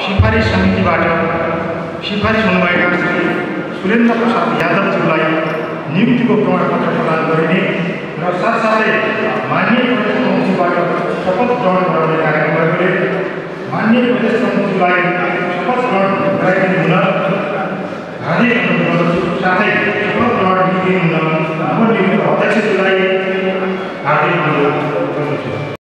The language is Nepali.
सिफारिस समितिबाट सिफारिस हुनुभएका श्री सुरेन्द्र प्रसाद यादवज्यूलाई नियुक्तिको प्रमाणपत्र प्रदान गरिने र साथसाथै माननीय प्रदेश प्रमुखबाट शपथ ग्रहण गराउने कार्यक्रम गरेकोले माननीय प्रदेश प्रमुखलाई शपथ ग्रहण गराइदिनु हुन हार्दिक अनुरोध गर्दछु। साथै